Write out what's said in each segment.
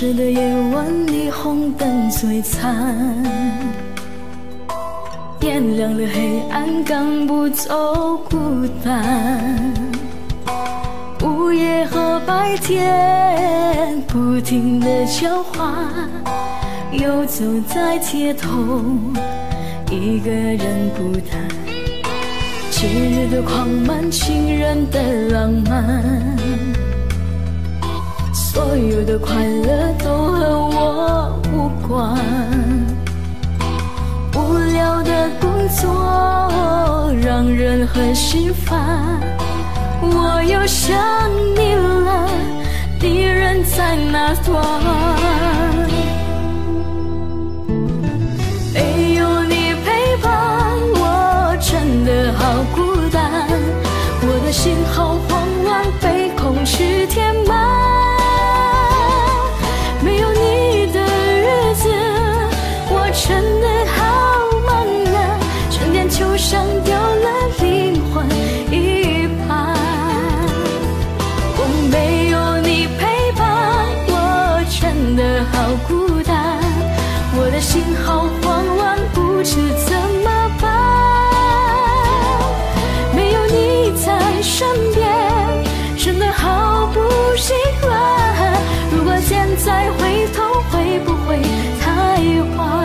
湿的夜晚，霓虹灯璀璨，点亮了黑暗，赶不走孤单。午夜和白天不停地交换，游走在街头，一个人孤单。节日的狂漫，情人的浪漫，所有的快乐都和我无关。无聊的工作让人很心烦，我又想你了，敌人在哪端？没有你陪伴，我真的好孤单，我的心好慌乱，被空虚填满。没有你的日子，我真的好茫然，春天就像丢了灵魂一半。我没有你陪伴，我真的好孤单，我的心好慌乱，不知怎么办。没有你在身边，真的好不习惯，如果现在回头，会不会太晚？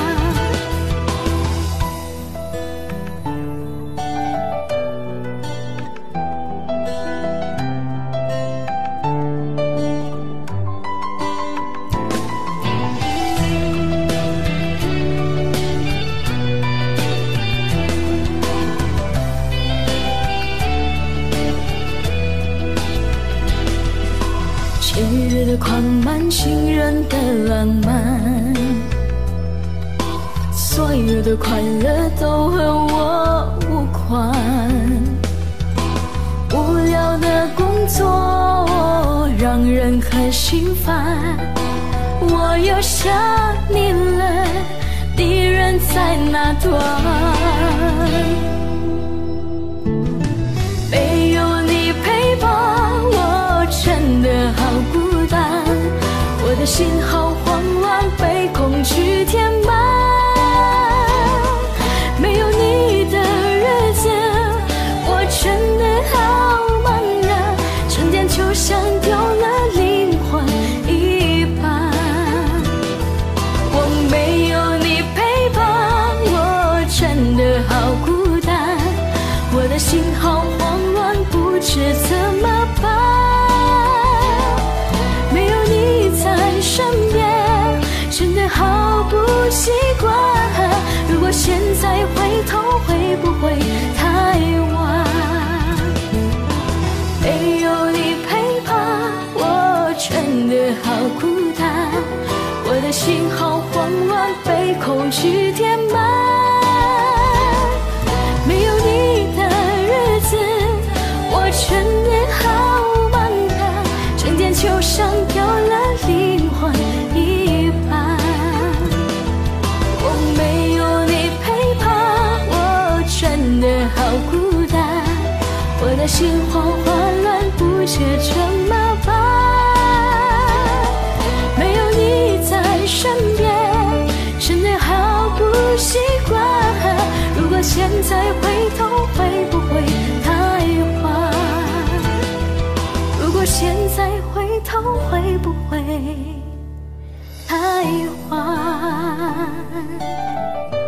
节日的狂漫，情人的浪漫，所有的快乐都和我无关。无聊的工作让人很心烦，我又想你了，敌人在哪端？没有你陪伴，我真的好孤单，我的心好慌乱，被恐惧填满。没有你的日子，我真的好茫然，春天就像丢了灵魂一半。我没有你陪伴，我真的好孤单，我的心好慌乱，不知怎么办。没有你在身边，真的好不习惯，如果现在回头，会不会太晚？没有你陪伴，我真的好孤单，我的心好慌乱，被恐惧填满。没有你的日子，我真的好茫然，春天就像丢了灵魂一半。我没有你陪伴，我真的好孤单，我的心慌慌乱，不知怎么办。没有你在身边，真的好不习惯，如果现在回头，会不会太晚？如果现在回头，会不会太晚？